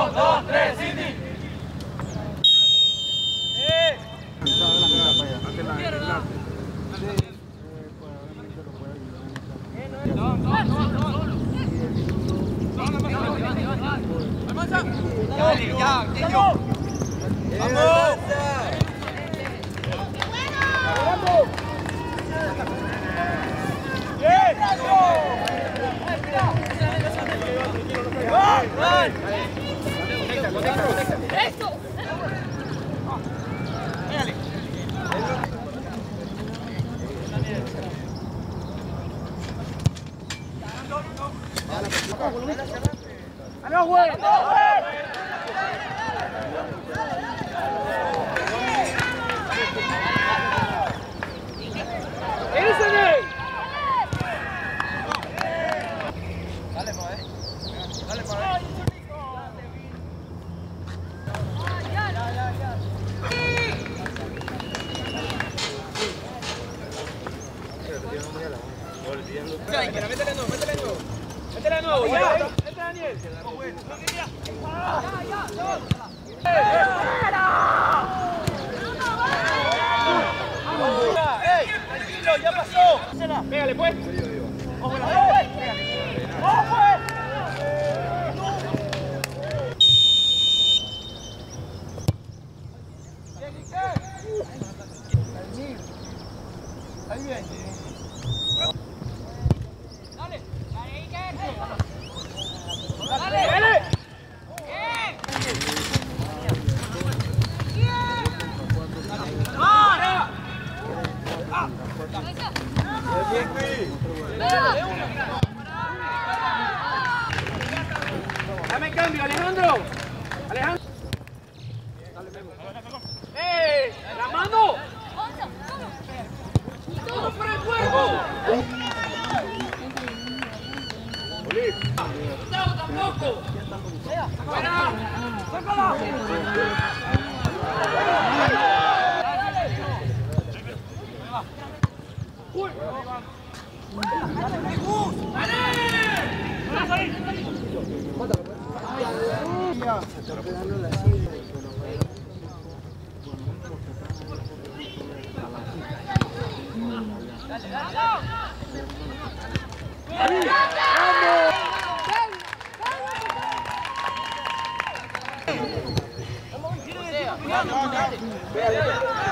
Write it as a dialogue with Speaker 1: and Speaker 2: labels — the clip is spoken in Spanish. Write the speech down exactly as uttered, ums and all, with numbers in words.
Speaker 1: uno, dos, tres, Cindy.
Speaker 2: Dale, ya, Guillo. ¡Vamos!
Speaker 3: ¡Eso!
Speaker 1: ¡No, güey! ¡No, güey!
Speaker 2: Dale, pa, eh. Dale, pa, eh. Ya, Ikera, métele de nuevo, métele de nuevo. Métele de nuevo, ya. Métele, Daniel. ¡Ey! ¡Tranquilo, ya pasó! Pégale, pues. ¡Ojo, la pues! ¡Ojo, pues! Ahí viene.
Speaker 3: Dale, dale, Iker.
Speaker 1: Dale, dale. Dame cambio, Alejandro. Alejandro. ¡Eh! ¡La mano! ¡Todo por el cuerpo! ¡No, tampoco! ¡Fuera! ¡Sácala! ¡Uy! ¡Vamos!